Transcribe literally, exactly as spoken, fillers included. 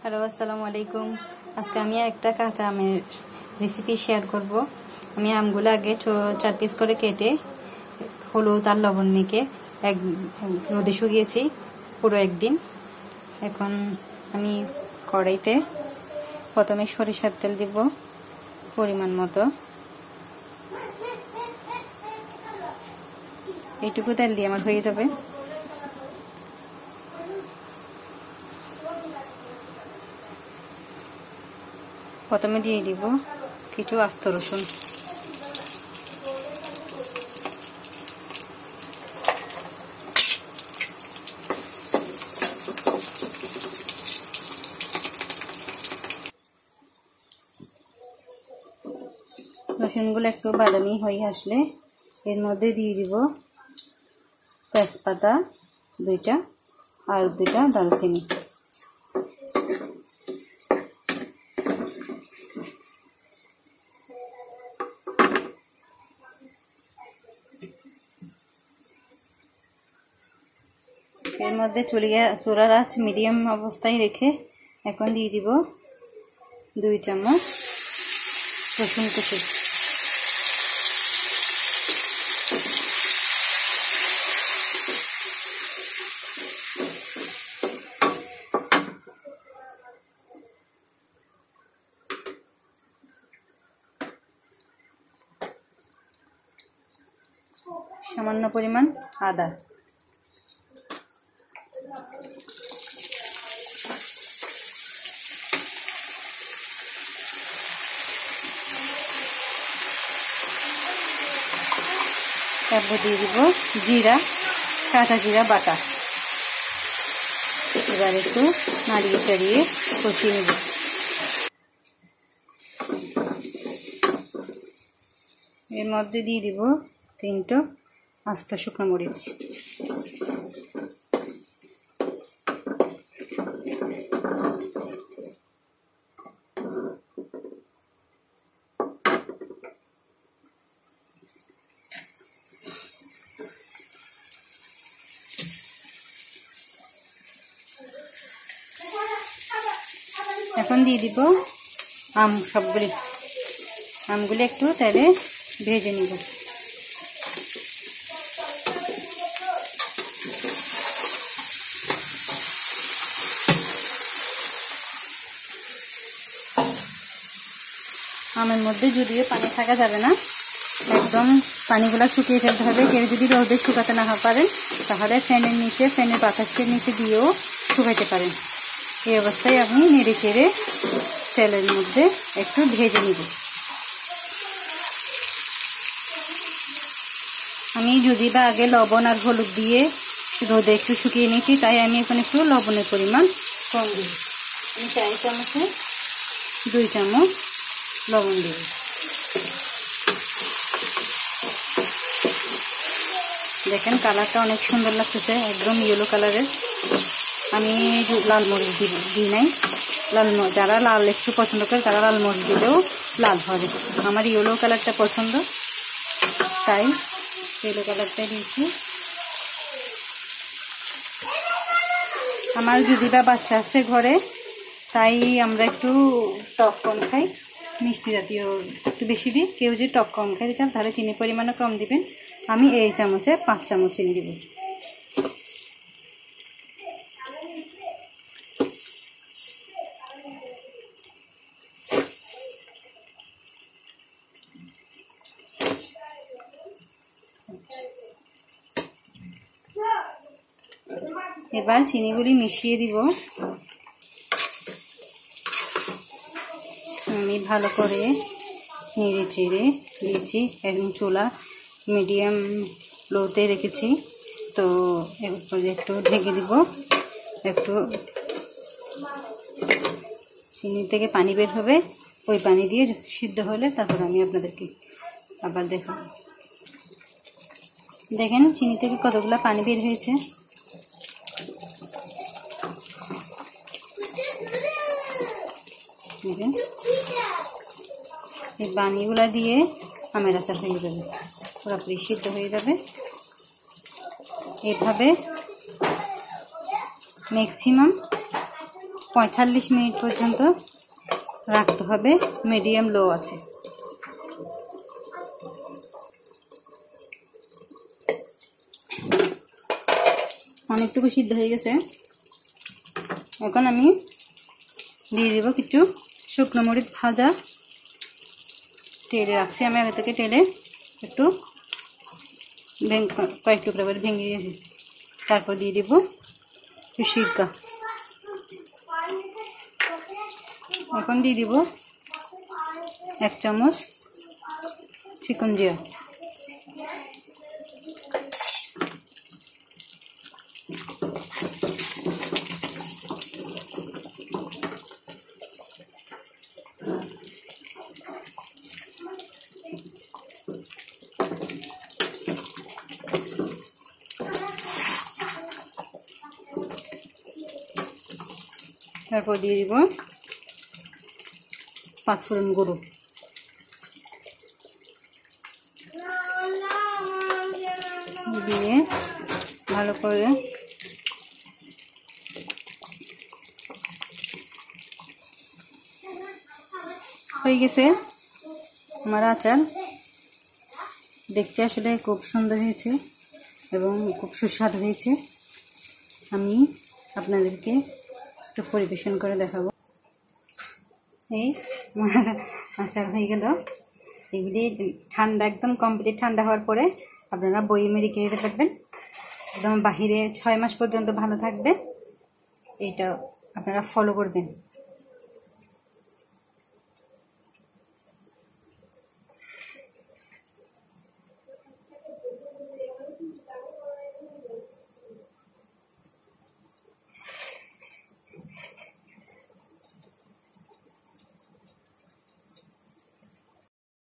Hello, আসসালামু আলাইকুম। আজকে আমি একটা কাঁচা আমের রেসিপি শেয়ার করব। আমি আমগুলো আগে চার পিস করে কেটে হলুদ আর লবণ মেখে এক রোদে শুকিয়েছি পুরো একদিন। এখন আমি কড়াইতে প্রথমে সরিষার তেল দিব পরিমাণ মতো। এইটুকু তেল দিয়ে আমার হয়ে যাবে। প্রথমে দিয়ে দিব কিছু আস্ত রসুন, রসুনগুলো একটু বাদামি হয়ে আসলে এর মধ্যে দিয়ে দিব তেজপাতা দুইটা আর দুইটা দারুচিনি। এর মধ্যে চুলিয়া চুলার আঁচ মিডিয়াম অবস্থায় রেখে এখন দিয়ে দিব দুই চামচ রসুন কুচি। সামান্য পরিমাণ আদা, তারপর দিয়ে দিব জিরা, কাঁচা জিরা বাটা। এবার একটু নাড়িয়ে চাড়িয়ে কষিয়ে নেব। এর মধ্যে দিয়ে দিব তিনটা আস্ত শুকনো মরিচ। এখন দিয়ে দিব আম, সবগুলি আমগুলি একটু তেলে ভেজে নিব। আমের মধ্যে যদিও পানি থাকা যাবে না, একদম পানিগুলা শুকিয়ে ফেলতে হবে। কেউ যদি রোদে শুকাতে না পারেন তাহলে ফ্যানের নিচে ফ্যানের বাতাসের নিচে দিয়েও শুকাইতে পারেন। এই অবস্থায় আপনি নেড়ে চেড়ে তেলের মধ্যে একটু ভেজে নিব। আমি যদি বা আগে লবণ আর হলুদ দিয়ে রোদে একটু শুকিয়ে নিয়েছি, তাই আমি এখন একটু লবণের পরিমাণ কম দিই। আমি চার চামচে দুই চামচ লবণ দিই। দেখেন কালারটা অনেক সুন্দর লাগতেছে, একদম ইয়েলো কালারের। আমি লাল মরিচ দিব দিই নাই। লাল যারা লাল একটু পছন্দ করে তারা লাল মরিচ দিলেও লাল হবে। আমার ইয়েলো কালারটা পছন্দ, তাই ইয়েলো কালারটা দিয়েছি। আমার যদি বা বাচ্চা আছে ঘরে, তাই আমরা একটু টক কম খাই, মিষ্টি জাতীয় একটু বেশি দিই। কেউ যদি টক কম খাইতে চান তাহলে চিনির পরিমাণও কম দিবেন। আমি এই চামচে পাঁচ চামচ চিনি দিব। এবার চিনিগুলি মিশিয়ে দিব। আমি ভালো করে নেড়ে চেড়ে দিয়েছি। একদম চুলা মিডিয়াম লোতে রেখেছি। তো এরপর একটু ঢেকে দিব। একটু চিনি থেকে পানি বের হবে, ওই পানি দিয়ে সিদ্ধ হলে তারপর আমি আপনাদেরকে আবার দেখাবো। দেখেন চিনি থেকে কতগুলো পানি বের হয়েছে। দেখেন এই পানিগুলা দিয়ে আমের আচার হয়ে যাবে, পুরোপুরি সিদ্ধ হয়ে যাবে। এভাবে ম্যাক্সিমাম পঁয়তাল্লিশ মিনিট পর্যন্ত রাখতে হবে মিডিয়াম লো আছে। অনেকটুকু সিদ্ধ হয়ে গেছে। এখন আমি দিয়ে দেব কিছু শুকনো মরিচ ভাজা, টেলে রাখছি আমি আগে থেকে, টেলে একটু কয়েক টুকরা করে ভেঙে দিয়েছি। তারপর দিয়ে দেব একটু সিরকা। এখন দিয়ে দিব এক চামচ চিকন জিরা। তারপর দিয়ে দিব পাঁচফোড়ন গুঁড়ো। দিয়ে ভালো করে হয়ে গেছে আমার আচার। দেখতে আসলে খুব সুন্দর হয়েছে এবং খুব সুস্বাদু হয়েছে। আমি আপনাদেরকে একটু পরিবেশন করে দেখাবো। এই আমার আচার হয়ে গেল। এগুলি ঠান্ডা, একদম কমপ্লিট ঠান্ডা হওয়ার পরে আপনারা বয়মে রেখে দিতে পারবেন। একদম বাহিরে ছয় মাস পর্যন্ত ভালো থাকবে। এটা আপনারা ফলো করবেন।